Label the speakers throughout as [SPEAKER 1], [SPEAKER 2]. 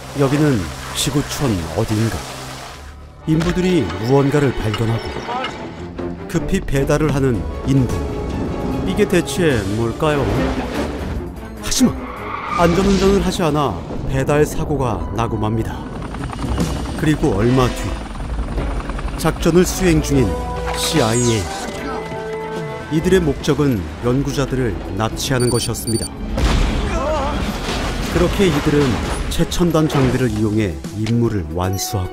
[SPEAKER 1] 여기는 지구촌 어딘가. 인부들이 무언가를 발견하고 급히 배달을 하는 인부. 이게 대체 뭘까요? 하지만 안전운전을 하지 않아 배달 사고가 나고 맙니다. 그리고 얼마 뒤 작전을 수행 중인 CIA. 이들의 목적은 연구자들을 납치하는 것이었습니다. 그렇게 이들은 최첨단 장비를 이용해 임무를 완수하고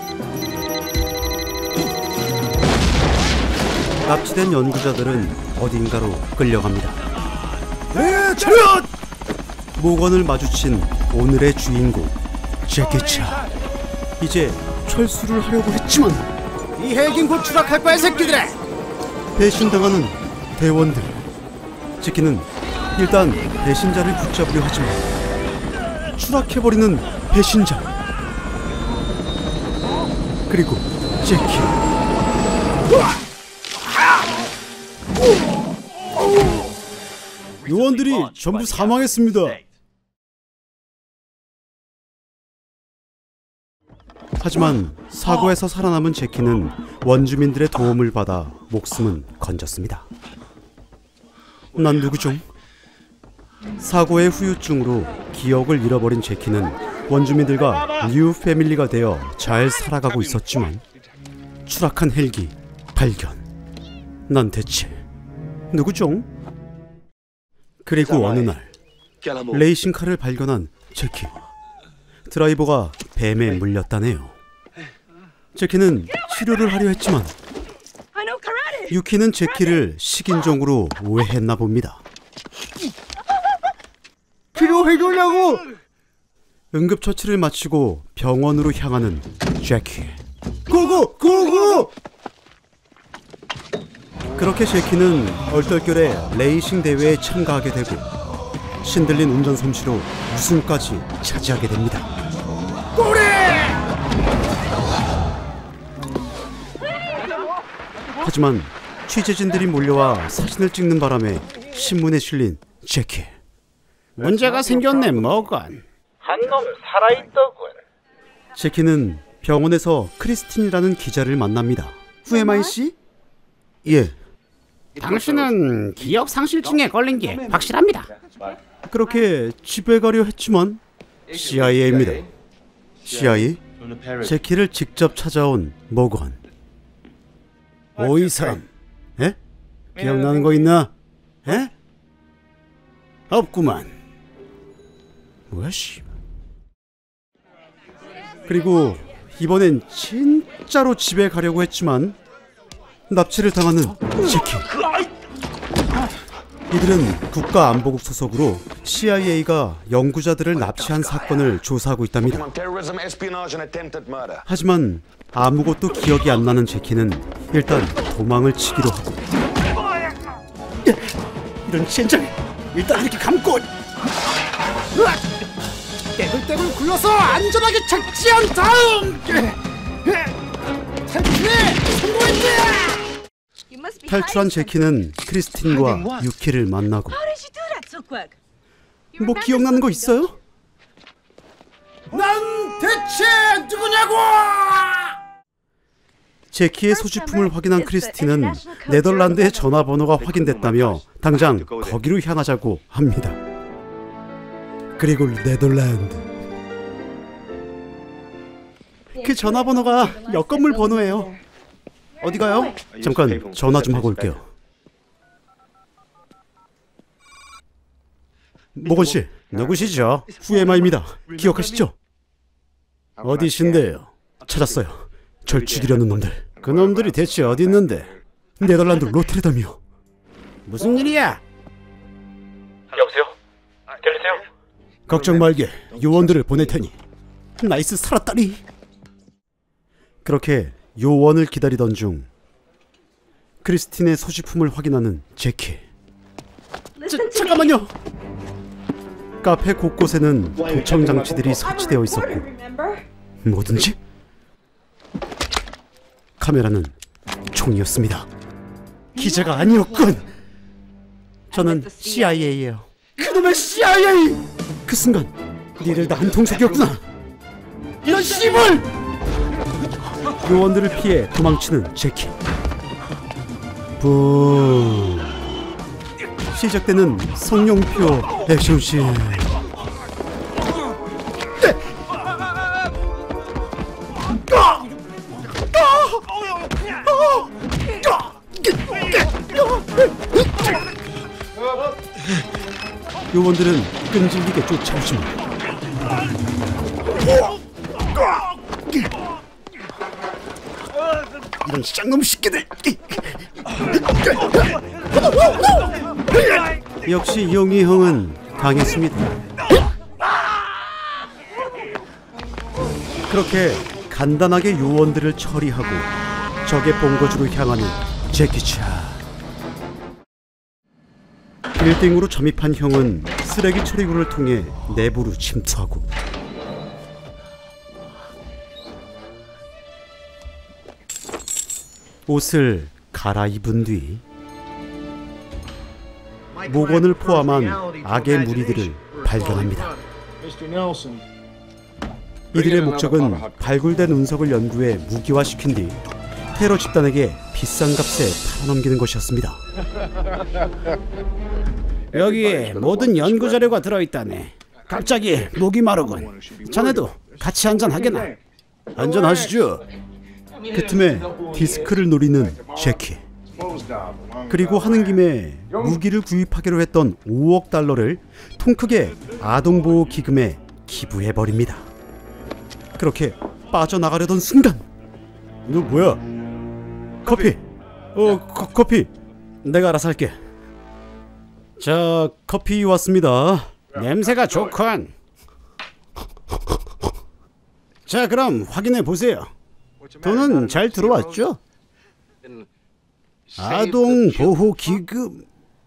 [SPEAKER 1] 납치된 연구자들은 어딘가로 끌려갑니다. 차렷! 모건을 마주친 오늘의 주인공 재키 차. 이제 철수를 하려고 했지만
[SPEAKER 2] 이 헬긴 곧 추락할 거야 새끼들아.
[SPEAKER 1] 배신당하는 대원들. 재키는 일단 배신자를 붙잡으려 하지만 추락해버리는 배신자. 그리고 재키. 요원들이 전부 사망했습니다. 하지만 사고에서 살아남은 재키는 원주민들의 도움을 받아 목숨은 건졌습니다. 난 누구죠? 사고의 후유증으로 기억을 잃어버린 재키는 원주민들과 뉴 패밀리가 되어 잘 살아가고 있었지만 추락한 헬기 발견. 난 대체 누구죠? 그리고 어느 날 레이싱카를 발견한 재키. 드라이버가 뱀에 물렸다네요. 재키는 치료를 하려 했지만 유키는 재키를 식인종으로 오해했나 봅니다.
[SPEAKER 2] 필요해주려고.
[SPEAKER 1] 응급처치를 마치고 병원으로 향하는 재키.
[SPEAKER 2] 고고!
[SPEAKER 1] 그렇게 재키는 얼떨결에 레이싱 대회에 참가하게 되고 신들린 운전 솜씨로 우승까지 차지하게 됩니다.
[SPEAKER 2] 꼬리!
[SPEAKER 1] 하지만 취재진들이 몰려와 사진을 찍는 바람에 신문에 실린 재키.
[SPEAKER 2] 문제가 생겼네 모건.
[SPEAKER 3] 한 놈 살아있더군.
[SPEAKER 1] 재키는 병원에서 크리스틴이라는 기자를 만납니다.
[SPEAKER 2] 후에마이 씨?
[SPEAKER 1] 예.
[SPEAKER 2] 당신은 기억 상실증에 걸린 게 확실합니다.
[SPEAKER 1] 그렇게 집에 가려 했지만 CIA입니다. CIA? 재키를 직접 찾아온 모건.
[SPEAKER 2] 이 사람.
[SPEAKER 1] 에? 기억나는 거 있나?
[SPEAKER 2] 에? 없구만.
[SPEAKER 1] 뭐야 씨. 그리고 이번엔 진짜로 집에 가려고 했지만 납치를 당하는 재키. 이들은 국가안보국 소속으로 CIA가 연구자들을 납치한 사건을 조사하고 있답니다. 하지만 아무것도 기억이 안 나는 재키는 일단 도망을 치기로 하고.
[SPEAKER 2] 이런 젠장. 일단 이렇게 감고 떼굴떼굴 굴러서 안전하게 착지한 다음 탈출에 성공했다.
[SPEAKER 1] 탈출한 재키는 크리스틴과 유키를 만나고. 뭐 기억나는 거 있어요?
[SPEAKER 2] 난 대체 누구냐고!
[SPEAKER 1] 재키의 소지품을 확인한 크리스틴은 네덜란드의 전화번호가 확인됐다며 당장 거기로 향하자고 합니다. 그리고 네덜란드. 그 전화번호가 여권물 번호예요. 어디 가요? 잠깐 전화 좀 하고 올게요. 모건 씨, 누구시죠? 후에마입니다. 기억하시죠? 어디신데요? 찾았어요. 절 죽이려는 놈들.
[SPEAKER 2] 그 놈들이 대체 어디 있는데?
[SPEAKER 1] 네덜란드 로테르담이요.
[SPEAKER 2] 무슨 일이야?
[SPEAKER 3] 여보세요? 들리세요?
[SPEAKER 1] 걱정 말게. 요원들을 보낼 테니. 나이스, 살았다리. 그렇게 요원을 기다리던 중 크리스틴의 소지품을 확인하는 재키. 잠깐만요. 카페 곳곳에는 도청 장치들이 설치되어 있었고 뭐든지 카메라는 총이었습니다. 기자가 아니었군. 저는 CIA예요.
[SPEAKER 2] 그놈의 CIA!
[SPEAKER 1] 그 순간 니들 다 한 통속이었구나. 이런 씨발! 요원들을 피해 도망치는 제키. 부 시작되는 성룡표 액션씬. 요원들은 끈질기게 쫓아오십니다. 이런 쌍놈 새끼들! 역시 용희 형은 강했습니다. 그렇게 간단하게 요원들을 처리하고 적의 본거지로 향하는 제키차. 빌딩으로 점입한 형은 쓰레기 처리구를 통해 내부로 침투하고 옷을 갈아입은 뒤 목원을 포함한 악의 무리들을 발견합니다. 이들의 목적은 발굴된 운석을 연구해 무기화시킨 뒤 테러 집단에게 비싼 값에 팔아넘기는 것이었습니다.
[SPEAKER 2] 여기에 모든 연구 자료가 들어있다네. 갑자기 목이 마르군. 자네도 같이 한잔 하게나.
[SPEAKER 1] 한잔하시죠. 그 틈에 디스크를 노리는 제키. 그리고 하는 김에 무기를 구입하기로 했던 5억 달러를 통 크게 아동보호 기금에 기부해버립니다. 그렇게 빠져나가려던 순간, 너 뭐야? 커피. 커피. 내가 알아서 할게. 자, 커피 왔습니다.
[SPEAKER 2] 냄새가 좋군. 자, 그럼 확인해 보세요. 돈은 잘 들어왔죠?
[SPEAKER 1] 아동 보호 기금.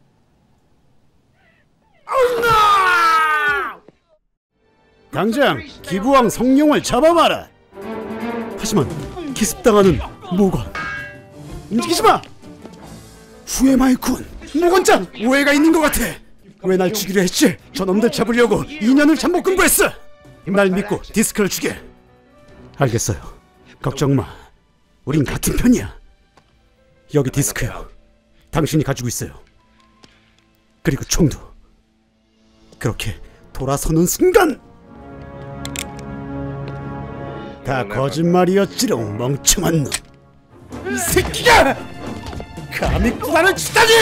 [SPEAKER 2] 당장 기부왕 성룡을 잡아봐라.
[SPEAKER 1] 하지만 기습당하는 모건. 움직이지 마. 후회마이군. 모건장 오해가 있는 것 같아. 왜 날 죽이려 했지? 저놈들 잡으려고 2년을 잠복 근무했어. 날 믿고 디스크를 주게. 알겠어요. 걱정 마. 우린 같은 편이야. 여기 디스크요. 당신이 가지고 있어요. 그리고 총도. 그렇게 돌아서는 순간, 다 거짓말이었지롱, 멍청한 놈. 이 새끼가 감히 구단을 치다니!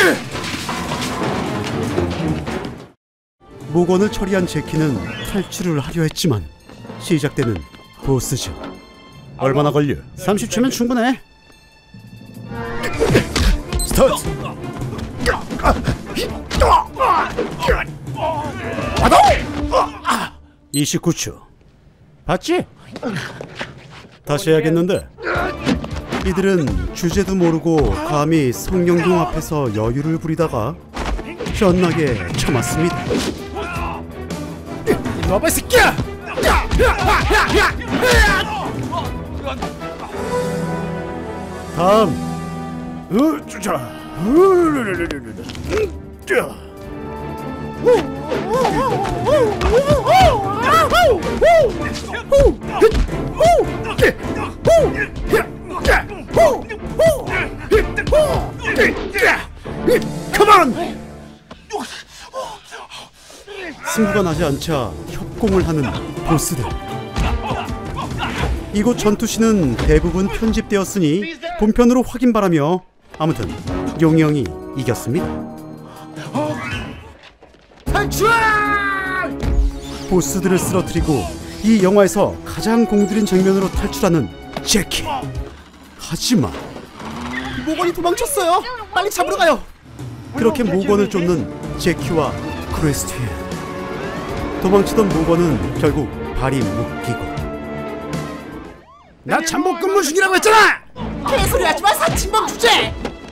[SPEAKER 1] 모건을 처리한 제키는 탈출을 하려 했지만 시작되는 보스전. 얼마나 걸려?
[SPEAKER 2] 30초면 충분해.
[SPEAKER 1] 스타트! 29초.
[SPEAKER 2] 봤지?
[SPEAKER 1] 다시 해야겠는데. 이들은 주제도 모르고 감히 성룡동 앞에서 여유를 부리다가 쩐나게 참았습니다. 와봐 이 새끼야! 다음. 컴온! 승부가 나지 않자 협공을 하는 보스들. 이곳 전투씬은 대부분 편집되었으니 본편으로 확인 바라며. 아무튼 용희 형이 이겼습니다. 탈출! 보스들을 쓰러뜨리고 이 영화에서 가장 공들인 장면으로 탈출하는 제키. 하지만 모건이 도망쳤어요. 빨리 잡으러 가요. 그렇게 모건을 쫓는 제키와 크리스티안. 도망치던 모건은 결국 발이 묶이고.
[SPEAKER 2] 나 잠복 근무 중이라고 했잖아.
[SPEAKER 4] 개소리 하지마. 사침범 주제.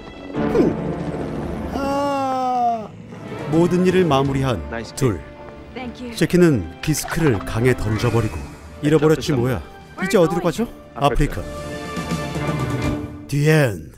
[SPEAKER 1] 모든 일을 마무리한 둘. 제키는 디스크를 강에 던져버리고 잃어버렸지 뭐야. 이제 어디로 가죠? 아프리카. The end.